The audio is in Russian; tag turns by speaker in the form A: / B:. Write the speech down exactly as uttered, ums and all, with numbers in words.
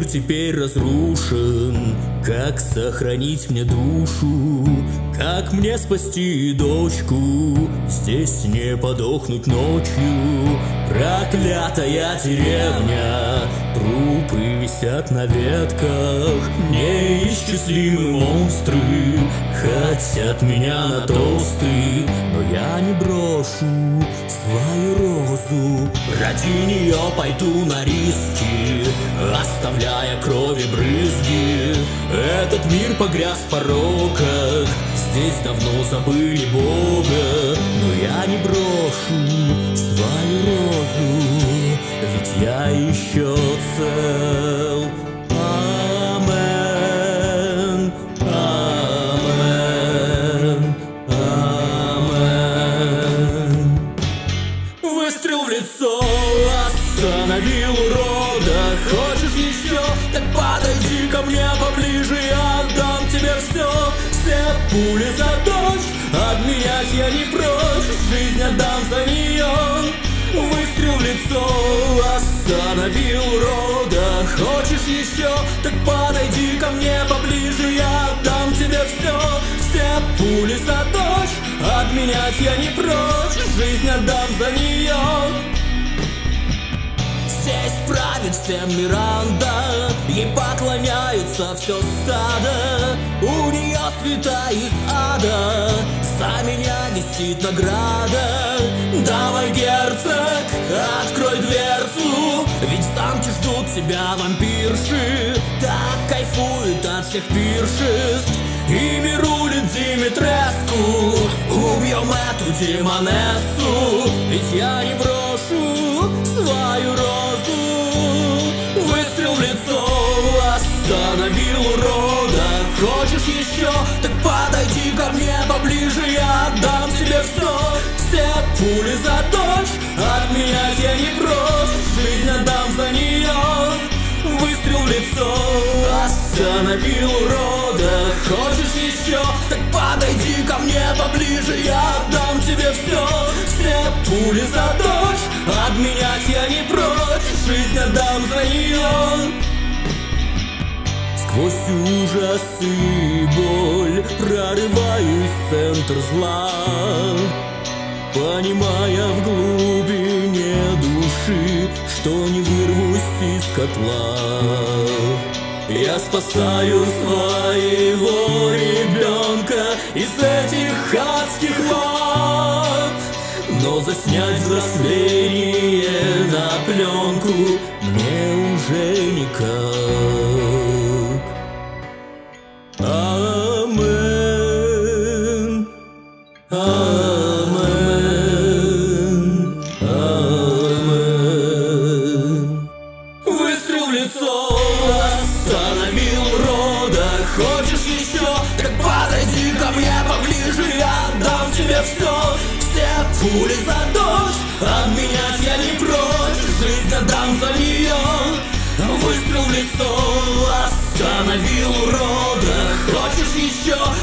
A: теперь разрушен. Как сохранить мне душу? Как мне спасти дочку? Здесь не подохнуть ночью. Проклятая деревня, трупы висят на ветках. Неисчислимые монстры хотят меня на тосты, но я не брошу свою розу. Ради нее пойду на риски, оставляя крови брызги. Этот мир погряз в пороках, здесь давно забыли Бога, но я не брошу свою розу, ведь я еще цел. Амен, амен, амен. Выстрел в лицо остановил урода. Хочешь еще? Так подойди ко мне поближе, я отдам тебе все. Все пули за дочь, обменять я не прочь, жизнь отдам за нее. Выстрел в лицо остановил урода. Хочешь еще? Так подойди ко мне поближе, я отдам тебе все. Все пули за дочь, обменять я не прочь, жизнь отдам за нее. Здесь правит всем Миранда, ей поклоняются все стадо. У нее света из ада, за меня висит награда. Давай, герцог, открой дверцу, ведь в замке ждут тебя вампирши. Так кайфуют от всех пиршеств, ими рулит Димитреску. Убьем эту демонессу, ведь я не брошу свою розу. Выстрел в лицо остановил урода. Хочешь еще? Так подойди ко мне поближе, я отдам тебе все. Все пули за дочь, обменять я не прочь, жизнь отдам за нее. Выстрел в лицо остановил урода. Хочешь еще? Так подойди ко мне поближе, я отдам тебе все. Все пули за дочь, обменять я не прочь, жизнь отдам за нее. Сквозь ужас и боль прорываюсь в центр зла, понимая в глубине души, что не вырвусь из котла. Я спасаю своего ребенка из этих адских лап, но заснять взросление на пленку мне уже никак. Амен, амен, амен. Выстрел в лицо остановил урода. Хочешь еще? Так подойди ко мне поближе, я отдам тебе все. Все пули за дочь, обменять я не прочь, жизнь отдам за нее. Выстрел в лицо остановил урода. Хочешь еще?